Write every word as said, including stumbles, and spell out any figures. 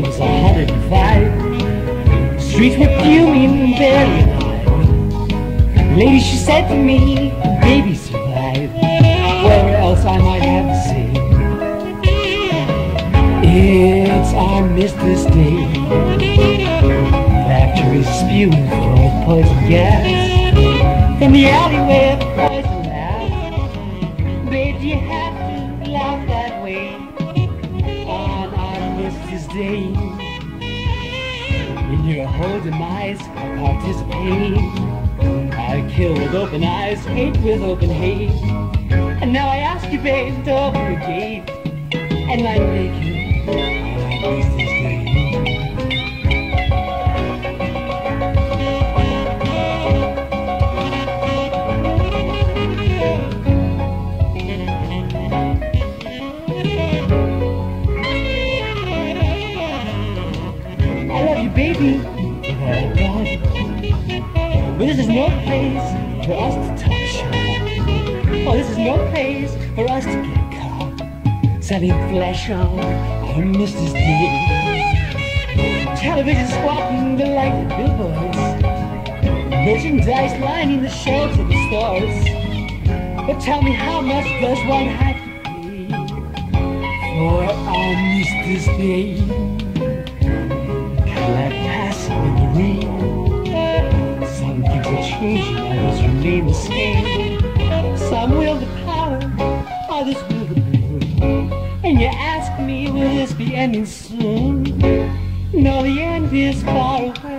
it was a hundred and five. Streets were fuming and barely alive. Lady, she said to me, baby survived. Where else I might have to say, it's Armistice Day. Factories spewing full of poison gas from the alleyway of poison laugh. Babe, you have to laugh that way on Armistice Day. In your whole demise, I participate. I kill with open eyes, hate with open hate. And now I ask you, babe, to open the gate and I make you Armistice Day. I love you, baby, without a doubt. But this is no place for us to talk shop. Oh, this is no place for us to get caught selling flesh on Armistice Day. Television squawking the light billboards, merchandise lining the shelves of the stores. But tell me, how much does one have to pay for Armistice Day? Like passing in the rain, some things are changing, others remain the same. Some will the power, others will the blame. And you ask me, will this be ending soon? No, the end is far away.